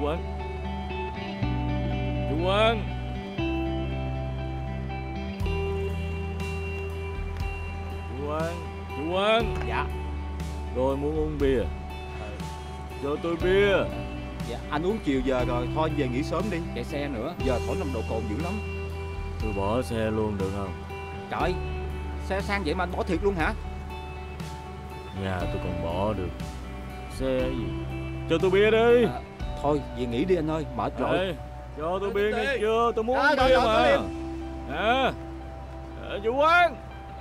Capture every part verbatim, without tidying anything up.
Quang. Chú Quang. Chú Quang. Chú Quang. Dạ. Tôi muốn uống bia. Cho tôi bia. Dạ, anh uống chiều giờ rồi, thôi anh về nghỉ sớm đi. Chạy xe nữa. Giờ thổi nồng độ cồn dữ lắm. Tôi bỏ xe luôn được không? Trời, xe sang vậy mà anh bỏ thiệt luôn hả? Nhà tôi còn bỏ được. Xe gì? Cho tôi bia đi. À, thôi, về nghỉ đi anh ơi, mệt rồi. Ê, cho tôi bia nghe chưa? Tôi muốn À, uống rồi, bia rồi, mà. tôi À, à, chú Quang.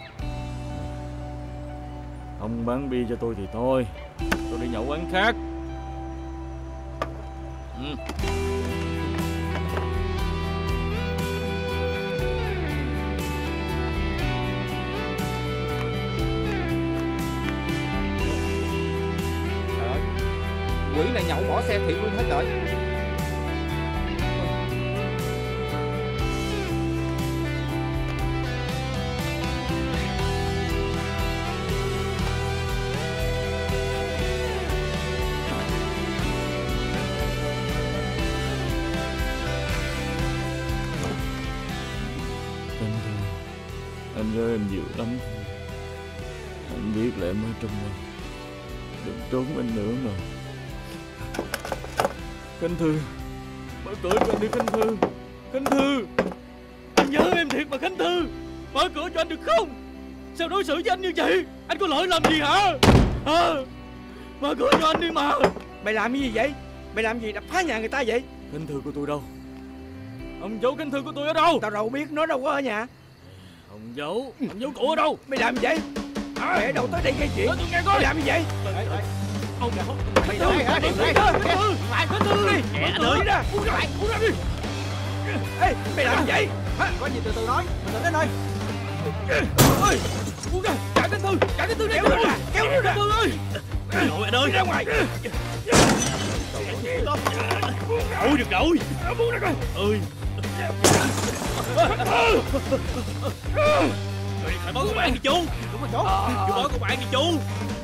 Không bán bia cho tôi thì thôi, tôi đi nhậu quán khác. Ừ. Trời ơi, quỷ này nhậu bỏ xe thiệt luôn hết rồi. Anh ơi, anh dịu lắm. Anh biết là em ở trong đây, đừng trốn anh nữa mà. Khánh Thư, mở cửa cho anh đi Khánh Thư. Khánh Thư, anh nhớ em thiệt mà Khánh Thư. Mở cửa cho anh được không? Sao đối xử với anh như vậy? Anh có lỗi làm gì hả? À, mở cửa cho anh đi mà. Mày làm cái gì vậy? Mày làm gì đập phá nhà người ta vậy? Khánh Thư của tôi đâu? Ông giấu Khánh Thư của tôi ở đâu? Tao đâu biết, nó đâu có ở nhà. Ông giấu, ông giấu cổ ở đâu? Mày làm gì vậy? Mày ở đâu tới đây gây chuyện? Nói tôi nghe coi. Mày làm gì vậy? Ông Mày đâu? Mày đi Khánh Thư, Khánh Thư đi. Mở cửa ra, uống ra, uống ra đi. Ê, mày làm gì vậy? Có gì từ từ nói, mình đến đây. ơi, uống ra, chạy Khánh Thư, chạy Khánh Thư đi. Kéo nó ra, kéo nó ra. Khánh Thư ơi. Nội anh ơi. Đi ra ngoài. Ôi được rồi. Buông ra coi. Ơi. Phải báo công an đi chú. Đúng rồi chú. Chú báo công an đi chú.